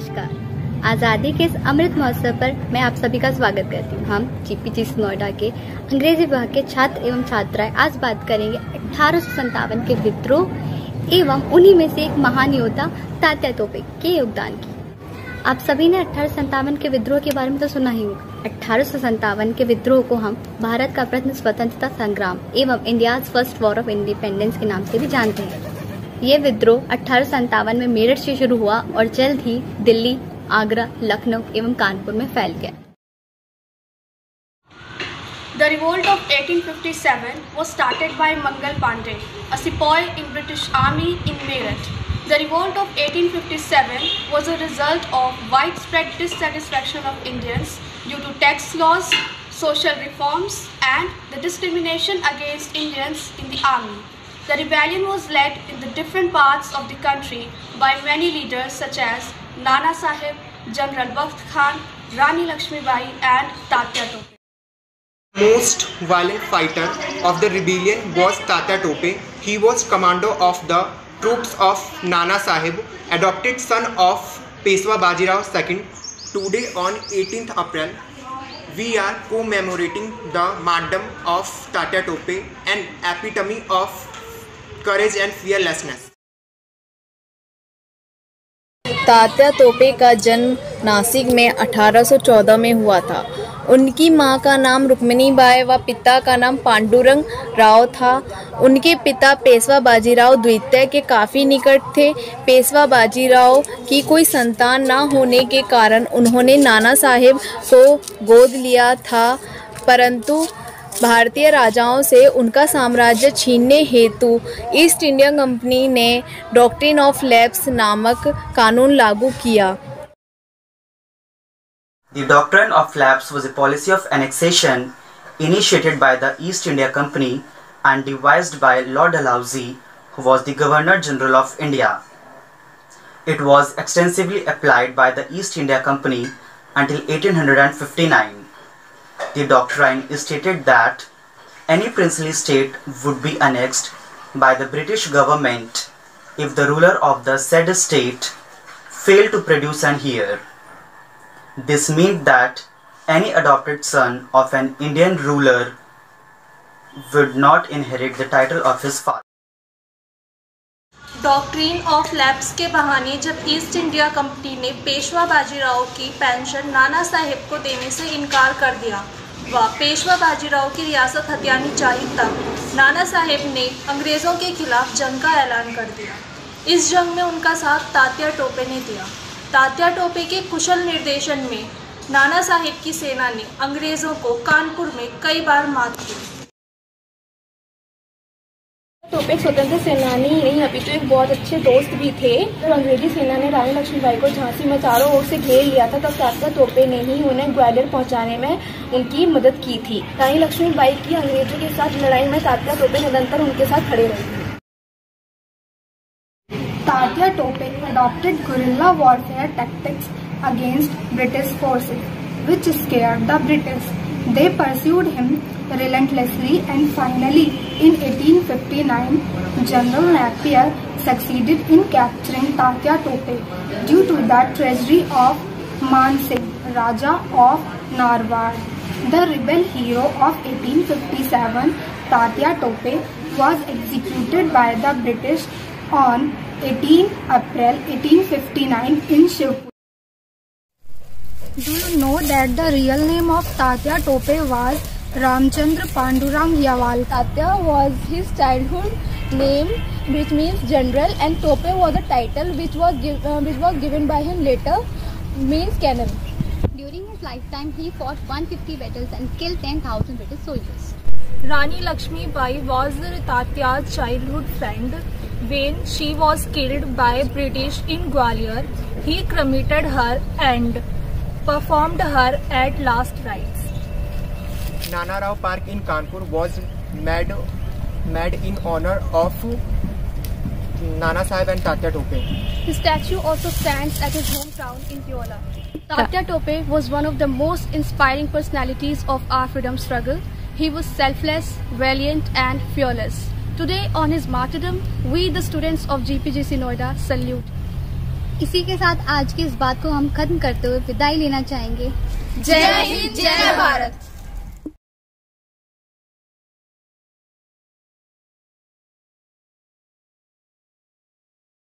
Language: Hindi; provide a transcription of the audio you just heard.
नमस्कार। आज़ादी के इस अमृत महोत्सव पर मैं आप सभी का स्वागत करती हूँ। हम जीपीजीसी नोएडा के अंग्रेजी विभाग के छात्र एवं छात्राएं आज बात करेंगे 1857 के विद्रोह एवं उन्हीं में से एक महान योद्धा तात्या टोपे के योगदान की। आप सभी ने 1857 के विद्रोह के बारे में तो सुना ही होगा। 1857 के विद्रोह को हम भारत का प्रथम स्वतंत्रता संग्राम एवं India's first war of independence के नाम से भी जानते हैं। ये विद्रोह 1857 में मेरठ से शुरू हुआ और जल्द ही दिल्ली, आगरा, लखनऊ एवं कानपुर में फैल गया। The revolt of 1857 was started by Mangal Pandey, a sepoy in British Army in Meerut. The revolt of 1857 was a result of widespread dissatisfaction of Indians due to tax laws, social reforms, and the discrimination against Indians in the army. The rebellion was led in the different parts of the country by many leaders such as Nana Sahib, General Bakht Khan, Rani Lakshmi Bai, and Tatya Tope. Most violent fighter of the rebellion was Tatya Tope. He was commander of the troops of Nana Sahib, adopted son of Peshwa Bajirao II. Today on 18th April, we are commemorating the martyrdom of Tatya Tope, an epitome of courage and fearlessness. Tatya Tope का जन्म नासिक में 1814 में हुआ था। उनकी मां का नाम रुक्मिणी बाई व पिता का नाम पांडुरंग राव था। उनके पिता पेशवा बाजीराव द्वितीय के काफ़ी निकट थे। पेशवा बाजीराव की कोई संतान न होने के कारण उन्होंने नाना साहिब को गोद लिया था, परंतु भारतीय राजाओं से उनका साम्राज्य छीनने हेतु ईस्ट इंडिया कंपनी ने डॉक्ट्रिन ऑफ लैप्स नामक कानून लागू किया। The doctrine of lapse was a policy of annexation initiated by the East India Company and devised by Lord Dalhousie, who was the Governor General of India. It was extensively applied by the East India Company until 1859. The doctrine stated that any princely state would be annexed by the British government if the ruler of the said state failed to produce an heir. This meant that any adopted son of an Indian ruler would not inherit the title of his father. Doctrine of lapse के बहाने जब ईस्ट इंडिया कंपनी ने पेशवा बाजीराव की पेंशन नाना साहिब को देने से इनकार कर दिया व पेशवा बाजीराव की रियासत हथियानी चाहिए, तब नाना साहिब ने अंग्रेज़ों के खिलाफ जंग का ऐलान कर दिया। इस जंग में उनका साथ तात्या टोपे ने दिया। तात्या टोपे के कुशल निर्देशन में नाना साहिब की सेना ने अंग्रेज़ों को कानपुर में कई बार मात दी। टोपे एक स्वतंत्र सेनानी ही नहीं अपितु एक बहुत अच्छे दोस्त भी थे। तो अंग्रेजी सेना ने रानी लक्ष्मीबाई को झांसी में चारों ओर से घेर लिया था, तब तात्या टोपे ने ही उन्हें ग्वालियर पहुंचाने में उनकी मदद की थी। रानी लक्ष्मीबाई की अंग्रेजों के साथ लड़ाई में तात्या टोपे निरंतर उनके साथ खड़े रहे। Tatya Tope adopted guerrilla warfare tactics against British forces, which scared the British. They pursued him relentlessly and finally in 1859 General Napier succeeded in capturing Tatya Tope due to the treachery of Man Singh, Raja of Narwar. The rebel hero of 1857, Tatya Tope, was executed by the British on 18 April 1859 in Shivpur. Do you know that the real name of Tatya Tope was Ramchandra Pandurang Yawal? Tatya was his childhood name, which means general, and Tope was a title which was given by him later, means cannon. During his lifetime, he fought 150 battles and killed 10,000 British soldiers. Rani Lakshmi Bai was Tatya's childhood friend. When she was killed by British in Gwalior, he cremated her and performed her at last rites. Nana Rao Park in Kanpur was made in honor of Nana Sahib and Tatya Tope. His statue also stands at his hometown in Piola. Tatya Tope was one of the most inspiring personalities of our freedom struggle. He was selfless, valiant and fearless. Today on his martyrdom, we the students of GPGC Noida salute. इसी के साथ आज की इस बात को हम खत्म करते हुए विदाई लेना चाहेंगे। जय हिंद, जय भारत।